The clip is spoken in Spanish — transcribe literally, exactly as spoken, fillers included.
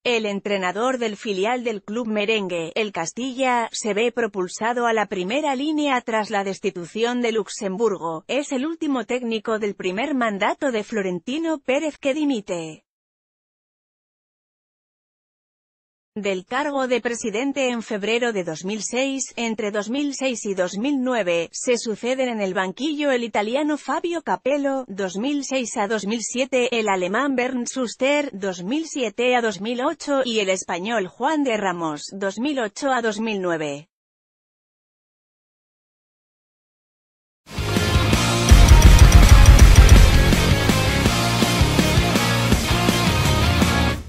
El entrenador del filial del club merengue, el Castilla, se ve propulsado a la primera línea tras la destitución de Luxemburgo. Es el último técnico del primer mandato de Florentino Pérez que dimite del cargo de presidente en febrero de dos mil seis. Entre dos mil seis y dos mil nueve, se suceden en el banquillo el italiano Fabio Capello, dos mil seis a dos mil siete, el alemán Bernd Schuster, dos mil siete a dos mil ocho, y el español Juan de Ramos, dos mil ocho a dos mil nueve.